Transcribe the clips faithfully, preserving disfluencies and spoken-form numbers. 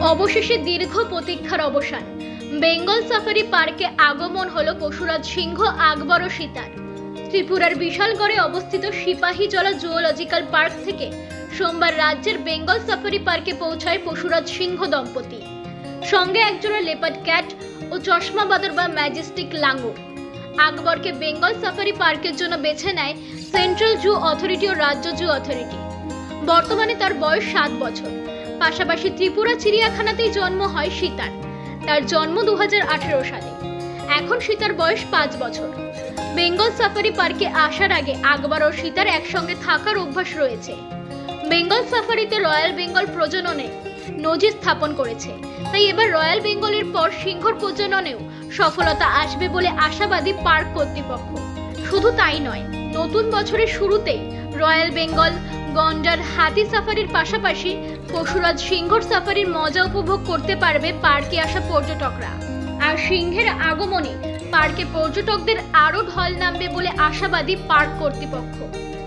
অবশেষে দীর্ঘ প্রতীক্ষার অবসান। বেঙ্গল সাফারি পার্কে আগমন হলো পশুরাজ সিংহ, আকবর ও সীতার। ত্রিপুরার বিশালগড়ে অবস্থিত সিপাহীজলা জুওলজিক্যাল পার্ক থেকে সোমবার রাজ্যের বেঙ্গল সাফারি পার্কে পৌঁছায় পশুরাজ সিংহ দম্পতি, সঙ্গে একজোড়া লেপার্ড ক্যাট ও চশমা বাদর বা ম্যাজেস্টিক লাঙ্গর। আকবরকে বেঙ্গল সাফারি পার্কের জন্য বেছে নেয় সেন্ট্রাল জু অথরিটি ও রাজ্য জু অথরিটি। বর্তমানে তার বয়স সাত বছর। পাশাপাশি ত্রিপুরা চিড়িয়াখানাতেই জন্ম হয় সীতার। তার জন্ম দু হাজার আঠেরো সালে। এখন সীতার বয়স পাঁচ বছর। বেঙ্গল সাফারি পার্কে আসার আগে আকবর ও সীতার একসঙ্গে থাকার অভ্যাস রয়েছে। বেঙ্গল সাফারিতে রয়্যাল বেঙ্গল প্রজননে নজির স্থাপন করেছে, তাই এবার রয়্যাল বেঙ্গলের পর সিংহর প্রজননেও সফলতা আসবে বলে আশাবাদী পার্ক কর্তৃপক্ষ। শুধু তাই নয়, নতুন বছরের শুরুতেই রয়্যাল বেঙ্গল গন্ডার হাতি সাফারির পাশাপাশি পশুরাজ সিংহর সাফারির মজা উপভোগ করতে পারবে পার্কে আসা পর্যটকরা। আর সিংহের আগমনে পার্কে পর্যটকদের আরো ঢল নামবে বলে আশাবাদী পার্ক কর্তৃপক্ষ।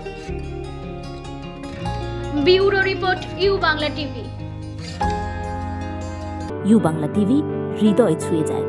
Bureau report, U Bangla TV. U Bangla TV হৃদয় ছুঁয়ে যায়।